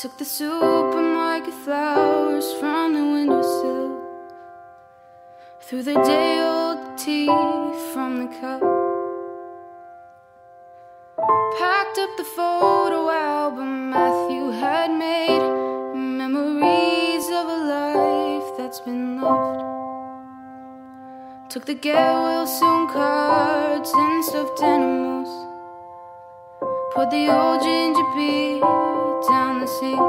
took the supermarket flowers from the windowsill, threw the day-old tea from the cup, packed up the photo album Matthew had made, memories of a life that's been loved. Took the get well soon cards and stuffed animals, poured the old ginger beer down the sink.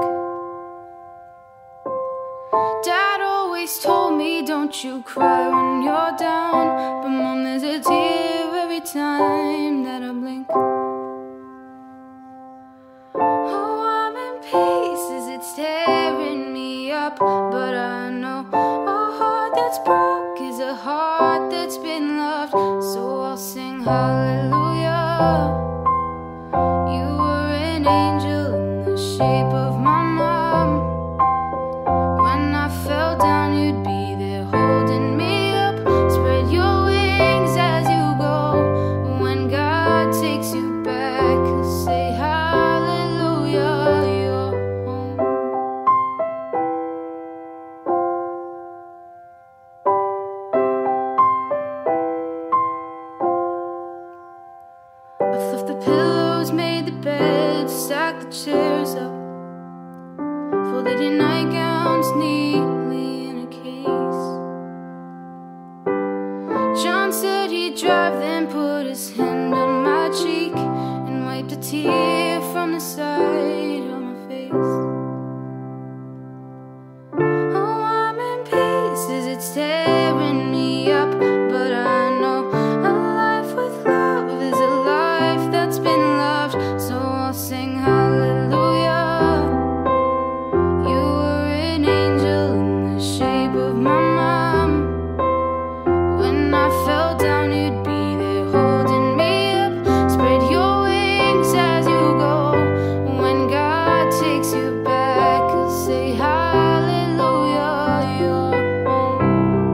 Dad always told me, don't you cry when you're down, but Mom, there's a tear every time that I blink. Oh, I'm in pieces, it's tearing me up, but I know a heart that's broke is a heart that's been loved. So I'll sing hallelujah. You were an angel in the shape of my mom. When I fell down, you'd be there holding me up. Spread your wings as you go. When God takes you back, He'll say hallelujah, you're home. I fluffed the pillows, made the bed, stacked the chairs up, folded your nightgowns neatly in a case. John said he'd drive, then put his hand on my cheek and wiped a tear from the side of my face. Oh, I'm in pieces, it's tearing me up, but I know a life with love is a life that's been loved. So I'll sing hallelujah. You were an angel in the shape of my mom. When I fell down, you'd be there holding me up. Spread your wings as you go. When God takes you back, He'll say hallelujah, you're home.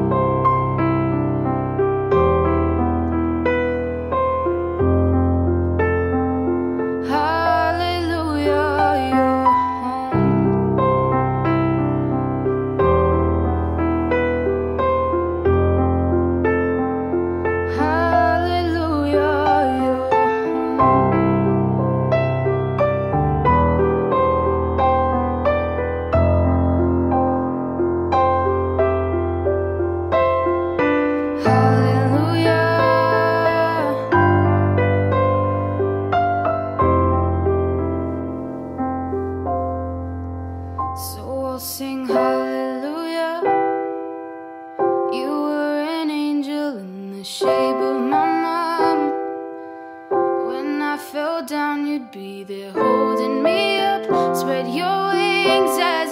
Hallelujah, you're home. Hallelujah, you're home. Hallelujah. So I'll sing hallelujah. You were an angel in the shape of my mom. When I fell down, you'd be there holding me up. Spread your wings as